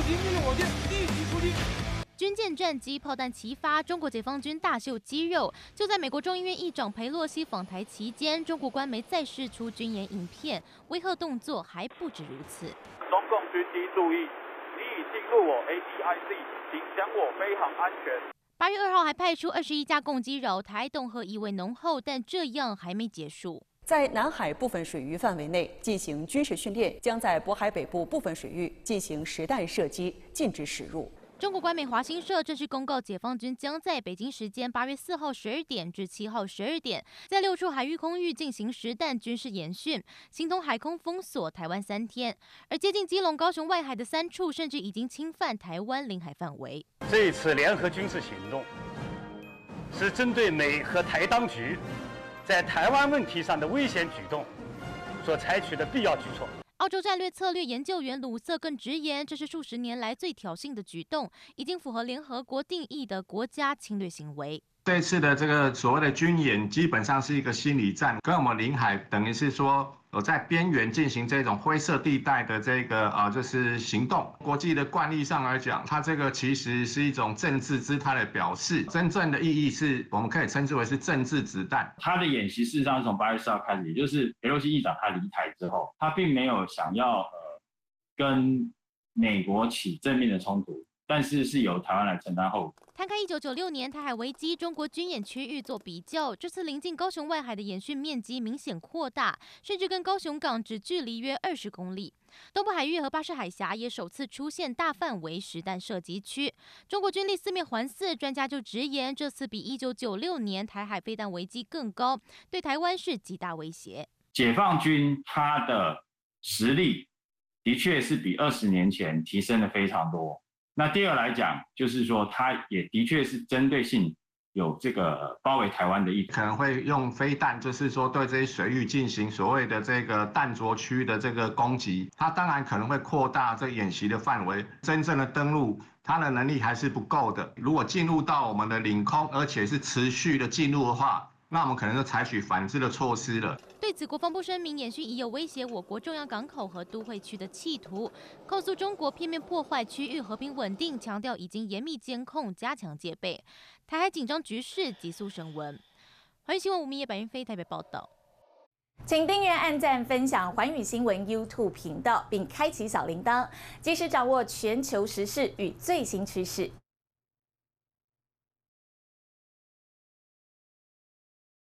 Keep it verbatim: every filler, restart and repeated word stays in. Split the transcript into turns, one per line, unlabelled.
敌命令火箭立即出击。
军舰战机炮弹齐发，中国解放军大秀肌肉。就在美国众议院议长裴洛西访台期间，中国官媒再释出军演影片，威吓动作还不止如此。
中共军机注意，你已进入我 A D I C， 请将我飞航安全。
八月二号还派出二十一架共机扰台，恫吓意味浓厚，但这样还没结束。
在南海部分水域范围内进行军事训练，将在渤海北部部分水域进行实弹射击，禁止驶入。
中国官媒华新社正式公告，解放军将在北京时间八月四号十二点至七号十二点，在六处海域空域进行实弹军事演训，形同海空封锁台湾三天。而接近基隆、高雄外海的三处，甚至已经侵犯台湾领海范围。
这一次联合军事行动是针对美和台当局在台湾问题上的危险举动所采取的必要举措。
澳洲战略策略研究员鲁瑟更直言，这是数十年来最挑衅的举动，已经符合联合国定义的国家侵略行为。
这次的这个所谓的军演，基本上是一个心理战，跟我们领海等于是说，有在边缘进行这种灰色地带的这个啊，就是行动。国际的惯例上来讲，它这个其实是一种政治姿态的表示，真正的意义是我们可以称之为是政治子弹。
他的演习事实上是从八月四号开始，也就是裴洛西议长他离台之后，他并没有想要呃跟美国起正面的冲突。但是是由台湾来承担后果。
摊开一九九六年台海危机，中国军演区域做比较，这次临近高雄外海的演训面积明显扩大，甚至跟高雄港只距离约二十公里。东部海域和巴士海峡也首次出现大范围实弹射击区。中国军力四面环伺，专家就直言，这次比一九九六年台海飞弹危机更高，对台湾是极大威胁。
解放军他的实力的确是比二十年前提升了非常多。那第二来讲，就是说，它也的确是针对性有这个包围台湾的意图，
可能会用飞弹，就是说对这些水域进行所谓的这个弹着区的这个攻击。它当然可能会扩大这演习的范围，真正的登陆，它的能力还是不够的。如果进入到我们的领空，而且是持续的进入的话，那我们可能就采取反制的措施了。
对此，国防部声明，演训已有威胁我国重要港口和都会区的企图，控诉中国片面破坏区域和平稳定，强调已经严密监控，加强戒备。台海紧张局势急速升温。环宇新闻吴明业、白云飞台北报道。
请订阅、按赞、分享环宇新闻 YouTube 频道，并开启小铃铛，及时掌握全球时事与最新趋势。